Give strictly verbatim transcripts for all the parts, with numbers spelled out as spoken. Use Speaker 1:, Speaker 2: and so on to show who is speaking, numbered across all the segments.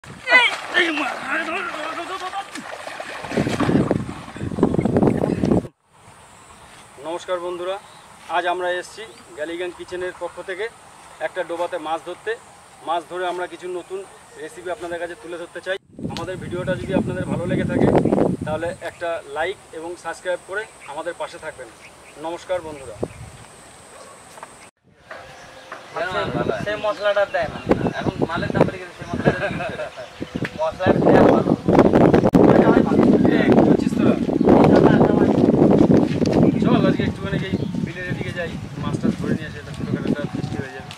Speaker 1: নমস্কার বন্ধুরা, আজ আমরা এসেছি গ্যালিগান কিচেনের পক্ষ থেকে একটা ডোবাতে মাছ ধরতে। মাছ ধরে আমরা কিছু নতুন রেসিপি আপনাদের কাছে তুলে ধরতে চাই। আমাদের ভিডিওটা যদি আপনাদের ভালো লেগে থাকে তাহলে একটা লাইক এবং সাবস্ক্রাইব করে আমাদের পাশে থাকবেন। নমস্কার বন্ধুরা।
Speaker 2: সেই মশলাটা দেয় না, এখন মালের দাম বেড়ে গেছে, সেই মশলাটা মশলাটা দেওয়া ভালো।
Speaker 1: চল আজকে একটুখানি এই বিলের দিকে যাই, মাছ টাছ ধরে নিয়ে আসে, এটা ছোটোখাটো একটা ফিস্টি হয়ে যাবে।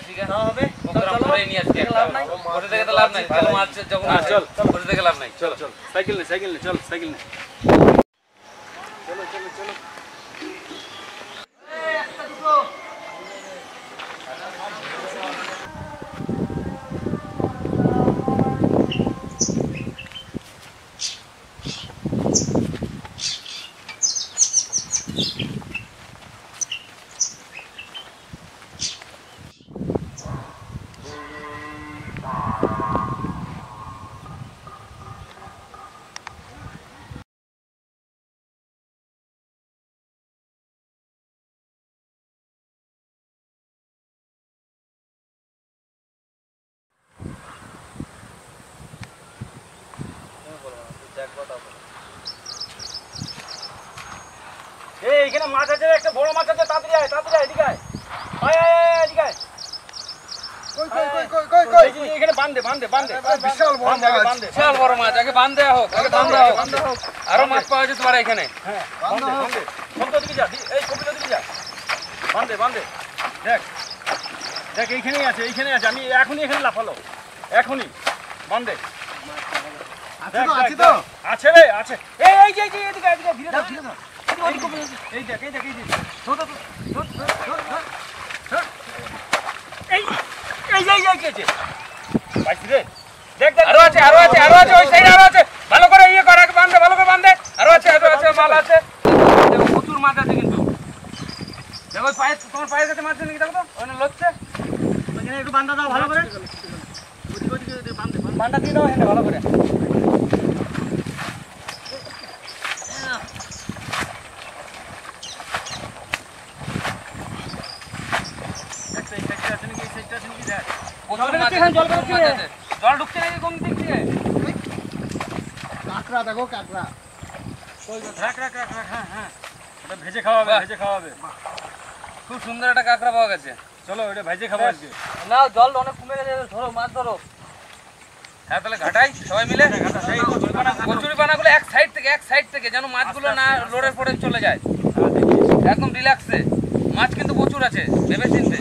Speaker 1: চল চল সাইকেল নে সাইকেল নে চল সাইকেল নে চলো চলো চলো। এইখানে মাছ আছে, একটা বড় মাছ আছে, তাড়াতাড়ি আয় তাড়াতাড়ি আয়, এদিকে আয় আয় আয় এদিকে আয়। কই কই কই কই কই কই এখানে বাঁধে বাঁধে বাঁধে বিশাল বড় মাছ,
Speaker 2: বিশাল বড় মাছ, আগে বাঁধ দেওয়া হোক, আগে বাঁধ দেওয়া হোক, আরো মাছ পাওয়া যেতে পারে এখানে।
Speaker 1: হ্যাঁ বাঁধে বাঁধে সব দিকে যা, এই কপিল দিকে যা, বাঁধে বাঁধে। দেখ দেখ এইখানেই আছে, এইখানেই আছে, আমি এখনই এখানে লাফালো, এখনই বাঁধে। আছে তো আছে তো আছে রে আছে। এই এই যে এদিকে এদিকে ধীরে ধীরে ধীরে ধীরে এই দেখ এই দেখ এই দেখ ধর ধর ধর ধর ধর এই এই এই এই কেছে পাইছি রে। দেখ দেখ
Speaker 2: আরো আছে আরো আছে আরো আছে, ওই সাইডে আরো আছে, ভালো করে ইয়ে কর, আগে বাঁধে, ভালো করে বাঁধে, আরো আছে আরো আছে, মাল আছে, প্রচুর মাছ আছে কিন্তু। দেখো পায়ে, তোমার পায়ের কাছে মাছ নাকি, দেখো তো ওখানে লচ্ছে,
Speaker 1: এখানে একটু বাঁধা দাও ভালো করে, ওদিকে ওদিকে বাঁধে
Speaker 2: বাঁধা দিয়ে দাও এখানে ভালো করে। জল ঢুকছে নাকি কোন দিক দিয়ে?
Speaker 1: কাঁকড়া দেখো কাঁকড়া, রাখ রাখ রাখ রাখ। হ্যাঁ হ্যাঁ ওটা ভেজে খাওয়াবে, ভেজে খাওয়াবে।
Speaker 2: খুব সুন্দর একটা কাঁকড়া পাওয়া গেছে।
Speaker 1: চলো ওটা ভেজে খাবো আজকে।
Speaker 2: না জল অনেক কমে গেছে, ধরো মাছ ধরো। হ্যাঁ তাহলে ঘাটাই সবাই মিলে কচুরি পানাগুলো এক সাইড থেকে এক সাইড থেকে যেন মাছগুলো না লোড়ে পড়ে চলে যায়, একদম রিল্যাক্সে। মাছ কিন্তু প্রচুর আছে, ভেবে চিনতে।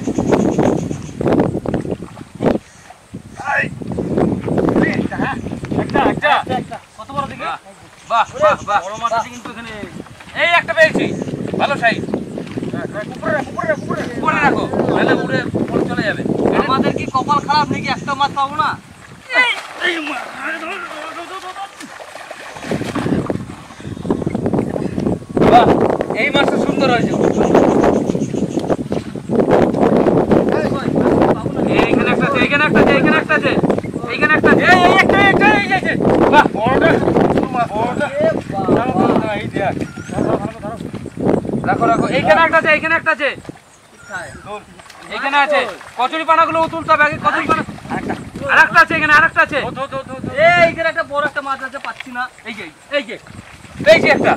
Speaker 1: কত বড় দেখি,
Speaker 2: বাহ বাহ বাহ,
Speaker 1: বড় মাছ আছে কিন্তু এখানে।
Speaker 2: এই একটা পেয়েছি, ভালো সাইজ।
Speaker 1: উপরে উপরে উপরে
Speaker 2: উপরে রাখো, নাহলে উড়ে পড়ে চলে যাবে।
Speaker 3: আমাদের কি কপাল খারাপ নাকি একটা মাছ পাবো না?
Speaker 2: বাহ, এই মাছটা সুন্দর হয়েছে। এইখানে একটা আছে, এইখানে একটা আছে, এইখানে একটা আছে, এইখানে একটা আছে, এই একটা একটা এই যাচ্ছে। বাহ
Speaker 1: বড়টা বড়টা এই দেখ,
Speaker 2: রাখো রাখো, এইখানে একটা আছে, এইখানে একটা আছে, এইখানে আছে। কচুরি পানাগুলো তুলতে হবে আগে, কচুরি পানা আরেকটা আছে, এখানে আরেকটা আছে।
Speaker 3: এই এইখানে একটা বড় একটা মাছ আছে, পাচ্ছি না।
Speaker 2: এই যে এই যে এই যে একটা,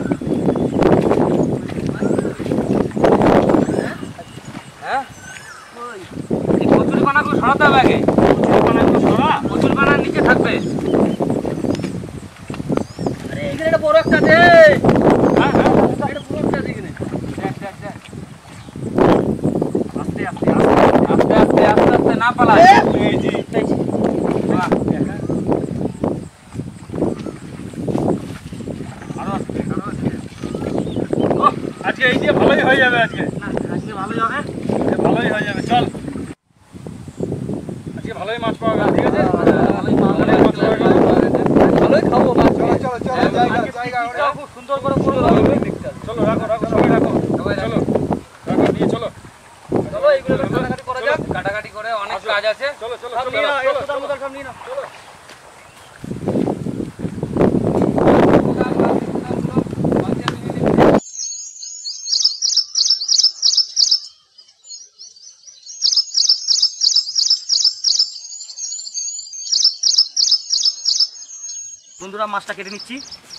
Speaker 2: হ্যাঁ এই কচুরি পানাগুলো সরাতে হবে আগে, কচুরি পানাগুলো সরা, কচুরি পানার নিচে থাকবে।
Speaker 3: আরে এইখানে একটা বড় একটা আছে।
Speaker 2: হ্যাঁ হ্যাঁ
Speaker 3: এটা বড় একটা আছে এখানে।
Speaker 2: দেখ দেখ দেখ, আস্তে আস্তে আস্তে আস্তে আস্তে আস্তে না পালায়।
Speaker 1: এই যে
Speaker 2: বাহ,
Speaker 1: আরো আসবে আরো আসবে। ও আজকে এই দিয়ে ভালোই হয়ে যাবে, আজকে
Speaker 3: আজকে ভালোই হবে।
Speaker 1: ভালোই হয়ে যাবে। চল আজকে ভালোই মাছ পাওয়া গেল, ঠিক আছে
Speaker 3: ভালোই মাছ
Speaker 1: ভালোই মাছ পাওয়া গেল।
Speaker 3: ভালোই খাবো মাছ। চলো চলো
Speaker 1: চলো জায়গা জায়গা
Speaker 3: খুব সুন্দর করে পুরো
Speaker 1: চলো রাখো রাখো সবাই রাখো, চলো রাখো নিয়ে চলো
Speaker 3: চলো এইগুলো কাটাকাটি করা যাক।
Speaker 2: কাটাকাটি করে অনেক কাজ আছে।
Speaker 1: চলো চলো
Speaker 3: সব
Speaker 1: চলো
Speaker 3: নিয়ে নাও,
Speaker 1: চলো
Speaker 3: একশো দাম মতো সব নিয়ে নাও।
Speaker 1: চলো বন্ধুরা মাছটা কেটে নিচ্ছি।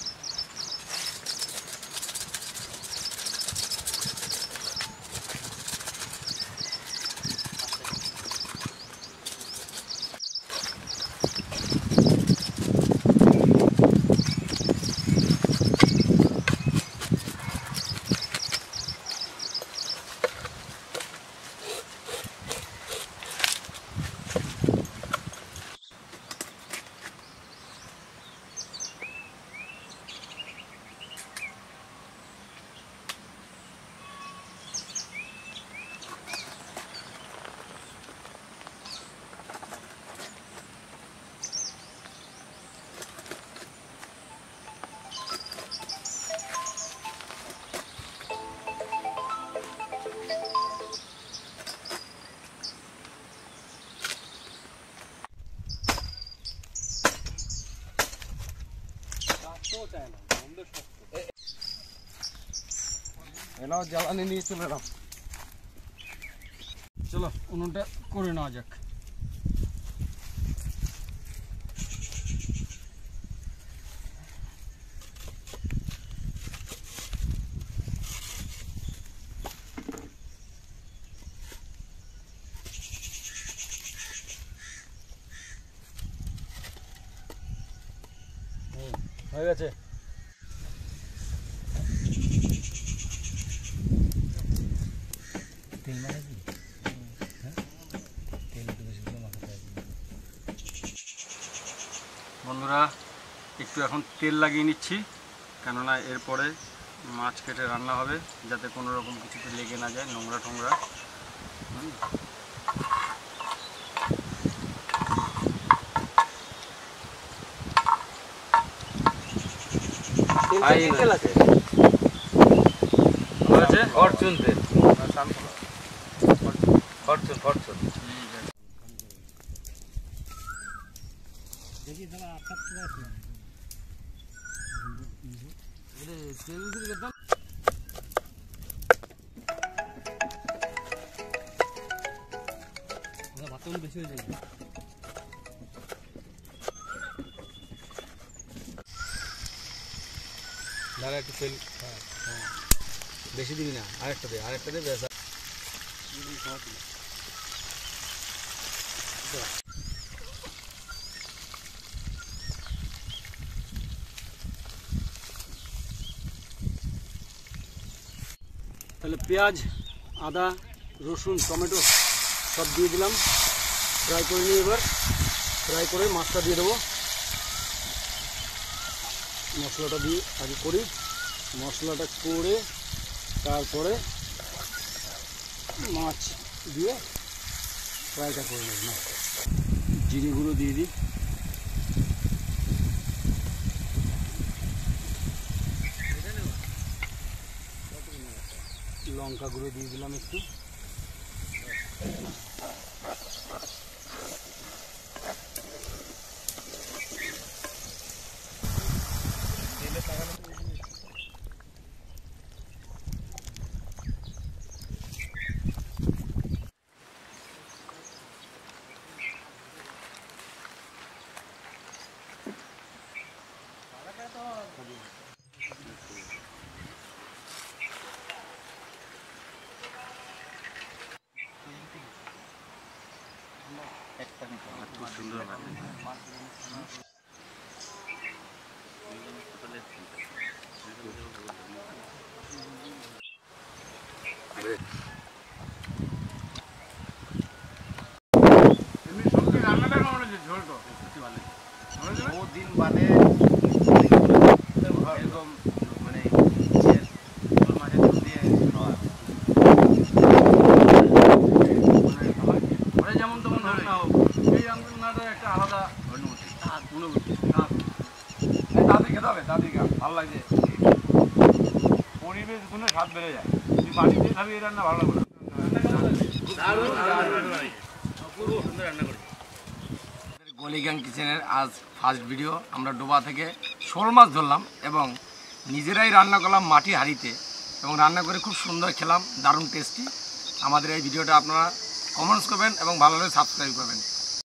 Speaker 3: এনাও জ্বালানি নিয়ে চলে এলাম। চলো উনুনটা করে নেওয়া যাক। হয়ে গেছে।
Speaker 1: বন্ধুরা একটু এখন তেল লাগিয়ে নিচ্ছি, কেননা এরপরে মাছ কেটে রান্না হবে, যাতে কোনো রকম কিছুতে লেগে না যায়, নোংরা টোংরা।
Speaker 3: তেল আছে
Speaker 2: ফরচুন তেল, ফরচুন ফরচুন।
Speaker 3: বেশি হয়ে যায়। দাঁড়া একটু তেল, হ্যাঁ হ্যাঁ বেশি দিবি না, আরেকটা দে আরেকটা দে বেশ। তাহলে পেঁয়াজ, আদা, রসুন, টমেটো সব দিয়ে দিলাম, ফ্রাই করে নিয়ে এবার ফ্রাই করে মাছটা দিয়ে দেবো। মশলাটা দিয়ে আগে করি, মশলাটা করে তারপরে মাছ দিয়ে ফ্রাইটা করে নেব। না জিরে গুঁড়ো দিয়ে দিই, লঙ্কা গুঁড়ো দিয়ে দিলাম একটু,
Speaker 1: খুব সুন্দর রান্নাটা কেমন হয়েছে? ঝোল তো দিন বাদে এরকম মানে মাছের ঝোল দিয়ে খাওয়া, যেমন তেমন রান্না হোক, এই রান্নাটা একটা আলাদা অনুভূতি অনুভূতি তাদের খেতে হবে, তাদের ভালো লাগছে, পরিবেশ গুণে স্বাদ বেড়ে যায়। তুই বাড়িতে খাবি এই রান্না ভালো লাগবে না।
Speaker 3: গলি গ্যাং কিচেনের আজ ফার্স্ট ভিডিও। আমরা ডোবা থেকে শোল মাছ ধরলাম এবং নিজেরাই রান্না করলাম মাটি হাঁড়িতে, এবং রান্না করে খুব সুন্দর খেলাম, দারুণ টেস্টি। আমাদের এই ভিডিওটা আপনারা কমেন্টস করবেন এবং ভালো লাগলে সাবস্ক্রাইব করবেন।